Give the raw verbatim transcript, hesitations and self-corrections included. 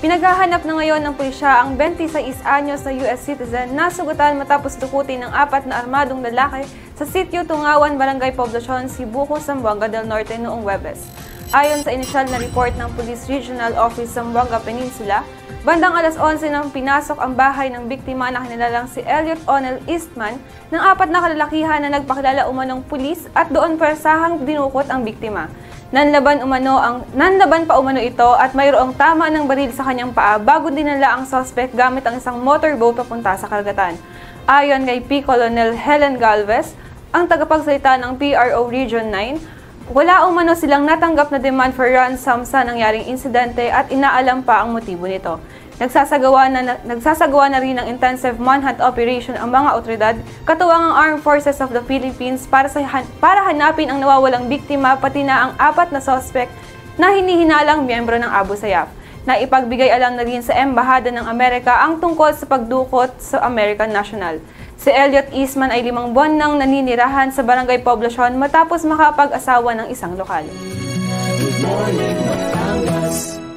Pinaghahanap na ngayon ng pulisya ang twenty-six anyos na U S citizen na sugatan matapos dukutin ng apat na armadong lalaki sa sitio Tungawan, Barangay Poblacion, Sibuco, Zamboanga del Norte noong Huwebes. Ayon sa inisyal na report ng Police Regional Office Zamboanga Peninsula, bandang alas onse nang pinasok ang bahay ng biktima na kinilalang si Elliot Onel Eastman ng apat na kalalakihan na nagpakilala umanong pulis at doon persahang dinukot ang biktima. Nanlaban umano ang nanlaban pa umano ito at mayroong tama ng baril sa kanyang paa bago dinala ang suspect gamit ang isang motorboat papunta sa karagatan. Ayon kay P. Colonel Helen Galvez, ang tagapagsalita ng P R O Region nine, wala umano silang natanggap na demand for ransom sa nangyaring insidente at inaalam pa ang motibo nito. Nagsasagawa na, nagsasagawa na rin ng intensive manhunt operation ang mga otoridad, katuwang ang Armed Forces of the Philippines para, sa, para hanapin ang nawawalang biktima pati na ang apat na suspect na hinihinalang miyembro ng Abu Sayyaf. Naipagbigay alam na rin sa Embahada ng Amerika ang tungkol sa pagdukot sa American national. Si Elliot Eastman ay limang buwan nang naninirahan sa Barangay Poblacion matapos makapag-asawa ng isang lokal. Good morning, Batangas.